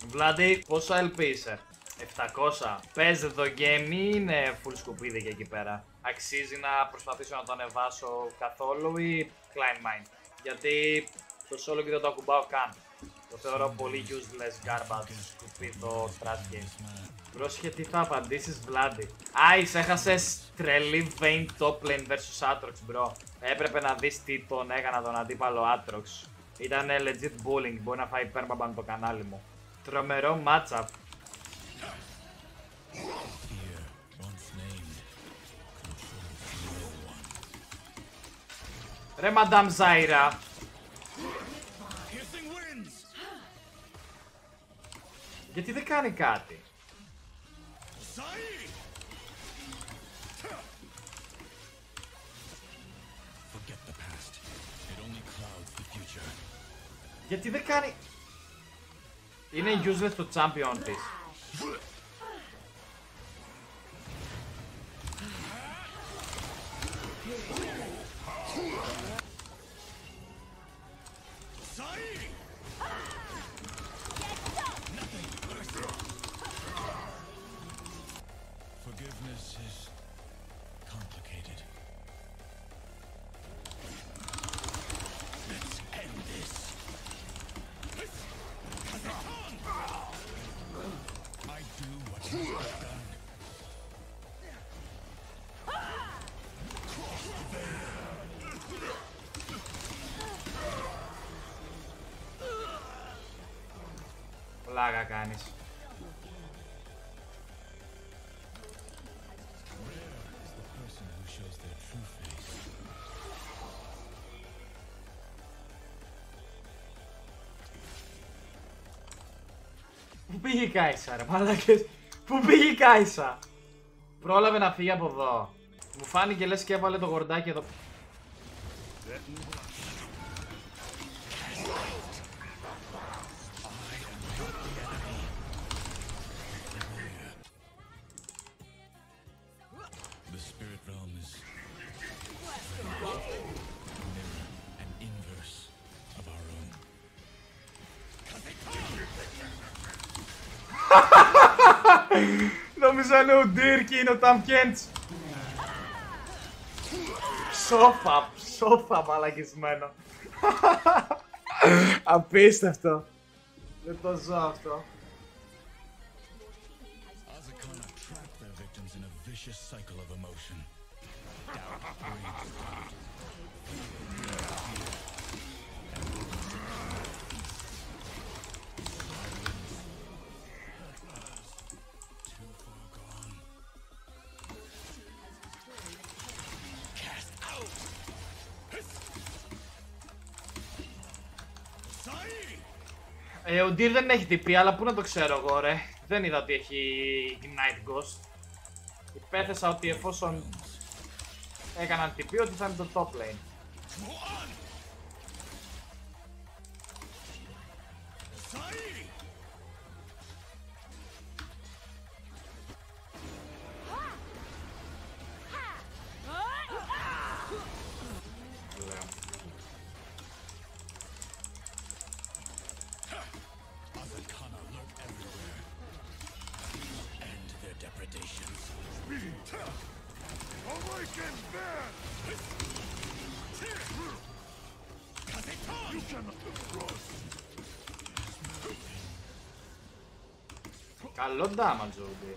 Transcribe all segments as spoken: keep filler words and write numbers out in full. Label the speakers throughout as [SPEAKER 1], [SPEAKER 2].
[SPEAKER 1] Βλάντι, πόσο ελ πι είσαι? επτακόσια. Παίζει το game ή είναι full σκουπίδι και εκεί πέρα? Αξίζει να προσπαθήσω να το ανεβάσω καθόλου ή Klein Mind? Γιατί το solo και δεν το ακουμπάω καν. Το θεωρώ πολύ useless garbage, σκουπίδο trash game. Πρόσεχε τι θα απαντήσεις, Βλάντι. Άις, έχασες τρελή Vayne top lane versus Aatrox, bro. Έπρεπε να δεις τι τον έκανα τον αντίπαλο Aatrox. Ήταν legit bullying, μπορεί να φάει permaban το κανάλι μου. Τρομερό matchup. Ρε Madame Zaira. Γιατί δεν κάνει κάτι? Γιατί δεν κάνει... Είναι useless το champion της.
[SPEAKER 2] Forgiveness is complicated. Let's end this. I do what must be done. Cross the veil.
[SPEAKER 1] Πλάκα κάνεις. Πού πήγε η Κάισα ρε μαλάκες? Πού πήγε η Κάισα? Πρόλαβε να φύγει από εδώ. Μου φάνηκε λες και έβαλε το γορντάκι εδώ. Νόμιζα είναι ο Dirk και είναι ο Tam Kench. Σόφα, σόφα μαλακισμένο. Απίστευτο. Δεν το ζω αυτό. Ε, ο Ντύρ δεν έχει τι πει, αλλά πού να το ξέρω εγώ ρε. Δεν είδα ότι έχει Ignite Ghost. Υπέθεσα ότι εφόσον έκαναν τι πει, ότι θα είναι το top lane. Καλό damage ο Ντύρ.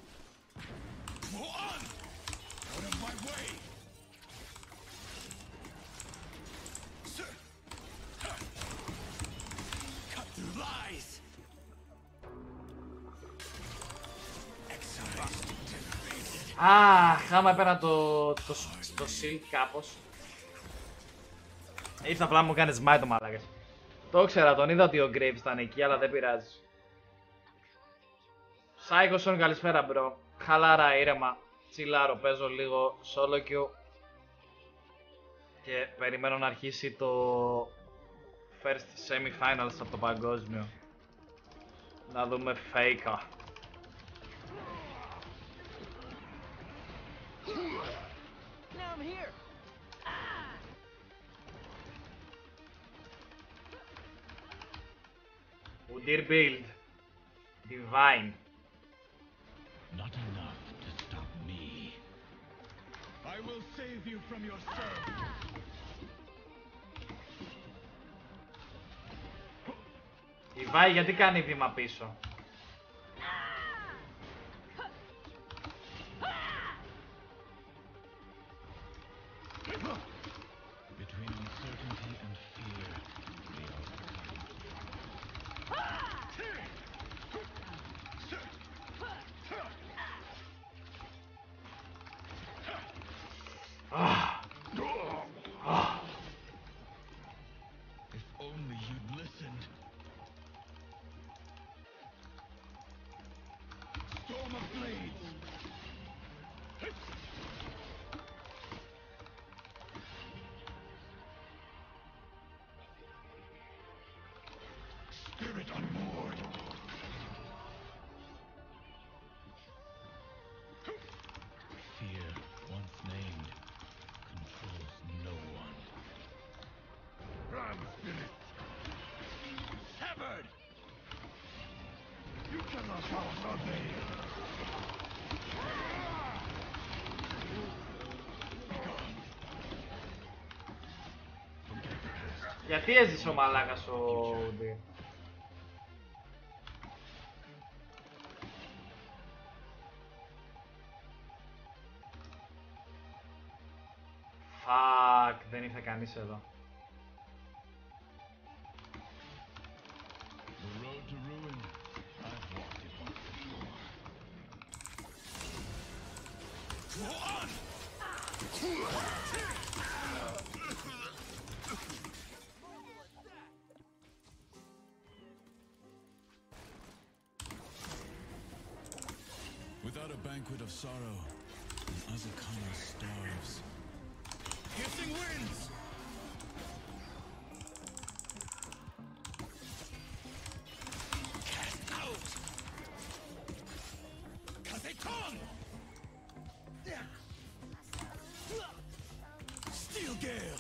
[SPEAKER 1] Αχ, άμα έπαιρνα το, το, το shield κάπως. Ήρθα απλά να μου κάνεις smite το μαλάκες. Το ήξερα, τον είδα ότι ο Graves ήταν εκεί, αλλά δεν πειράζει. Σάικοσον, καλησπέρα μπρο. Χαλάρα, ήρεμα. Τσιλάρω, παίζω λίγο solo queue. Και περιμένω να αρχίσει το first semi-finals από το παγκόσμιο. Να δούμε Faker. Udyr build. Divine.
[SPEAKER 2] Not enough to stop me. I will save you from yourself.
[SPEAKER 1] Divine γιατί κάνει βήμα πίσω?
[SPEAKER 2] Between uncertainty and fear, we are If only you'd listened. Storm of blades. Spirit unmoored. Fear, once named, controls no one. Ram spirit. Severed. You cannot pass on me.
[SPEAKER 1] Γιατί έζησε ο μαλάκας ο Ουντί? Φακ, δεν ήρθε κανείς εδώ.
[SPEAKER 2] The road to ruin. I've walked it once before. Go on! Without a banquet of sorrow, Azakana starves. Piercing winds! Cast out! Kazeton! Steel Gale!